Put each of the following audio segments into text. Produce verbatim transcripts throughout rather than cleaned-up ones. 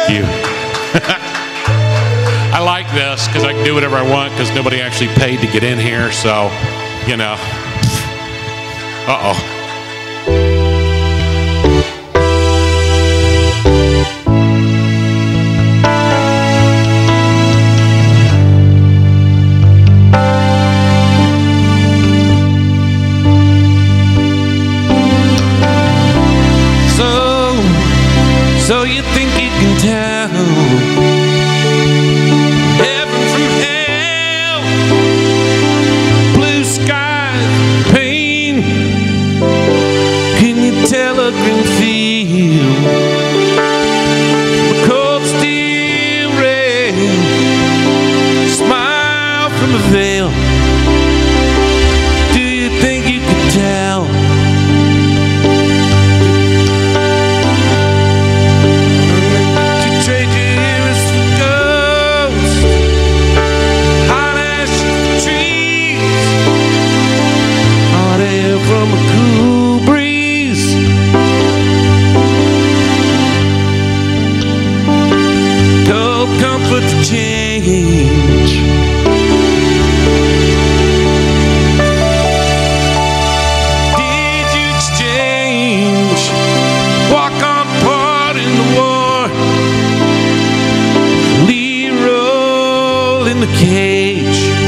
you. I like this because I can do whatever I want because nobody actually paid to get in here. So, you know. Uh-oh. So you think you can tell heaven from hell, blue skies, pain? Can you tell a green field from a cold steel rail, smile from a veil? Do you think you can tell? From a cool breeze, cold comfort to change. Did you exchange walk on part in the war, lead role in the cage?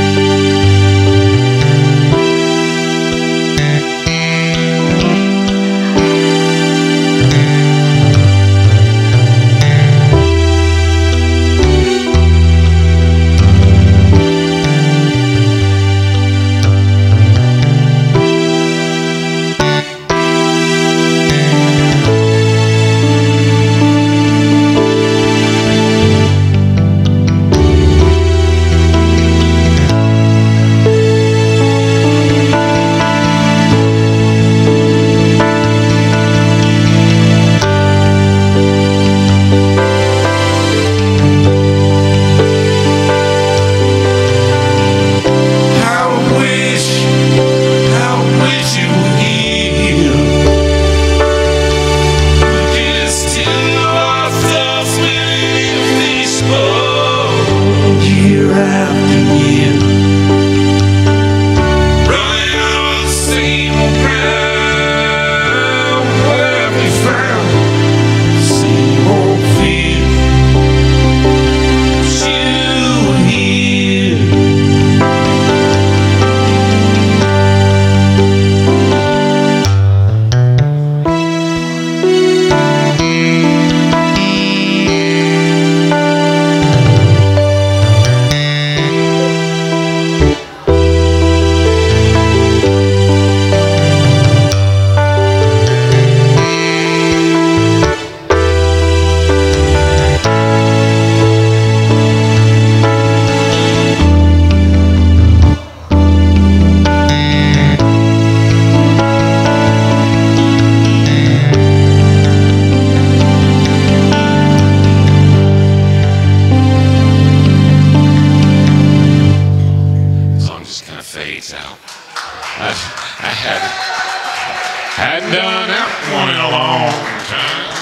Fades out. I, I hadn't, hadn't done that one in a long time.